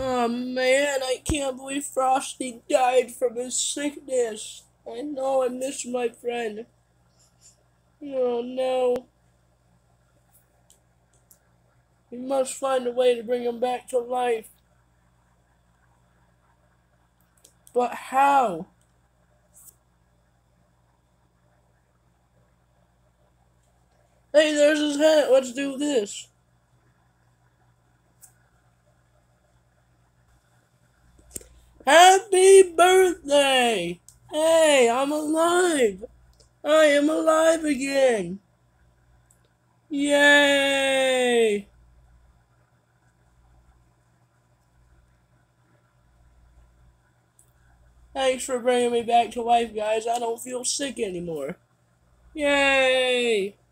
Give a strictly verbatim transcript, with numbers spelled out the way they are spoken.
Oh man, I can't believe Frosty died from his sickness. I know I miss my friend. Oh no. We must find a way to bring him back to life. But how? Hey, there's his hat. Let's do this. Happy birthday! Hey, I'm alive! I am alive again! Yay! Thanks for bringing me back to life, guys. I don't feel sick anymore. Yay!